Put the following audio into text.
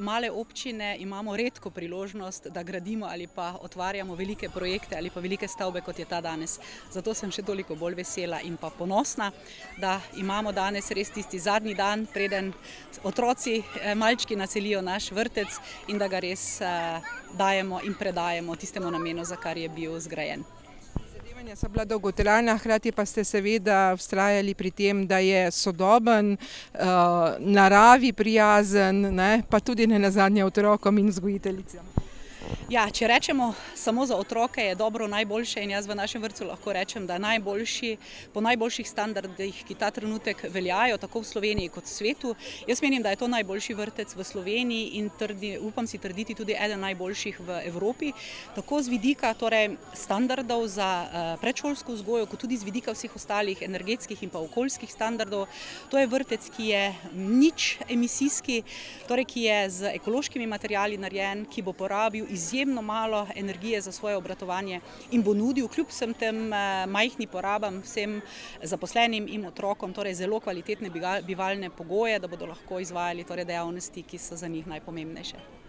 male občine imamo redko priložnost, da gradimo ali pa otvarjamo velike projekte ali pa velike stavbe, kot je ta danes. Zato sem še toliko bolj vesela in pa ponosna, da imamo danes res tisti zadnji dan, preden otroci, malčki naselijo naš vrtec in da ga res dajemo in predajemo tistemu namenu, za kar je bil zgrajen. Prizadevanja so bila dolgotrajna, hkrati pa ste seveda vztrajali pri tem, da je sodoben, naravi prijazen, pa tudi nenazadnje otrokom in vzgojiteljicam. Ja, če rečemo samo za otroke, je dobro najboljše in jaz v našem vrtcu lahko rečem, da po najboljših standardih, ki ta trenutek veljajo, tako v Sloveniji kot v svetu. Jaz menim, da je to najboljši vrtec v Sloveniji in upam si trditi tudi eden najboljših v Evropi, tako z vidika standardov za predšolsko vzgojo, kot tudi z vidika vseh ostalih energetskih in pa okoljskih standardov. To je vrtec, ki je nič emisijski, ki je z ekološkimi materiali narejen, ki bo porabil izjemno malo energije za svoje obratovanje in bo nudil kljub vsem tem majhnim porabam vsem zaposlenim in otrokom zelo kvalitetne bivalne pogoje, da bodo lahko izvajali dejavnosti, ki so za njih najpomembnejše.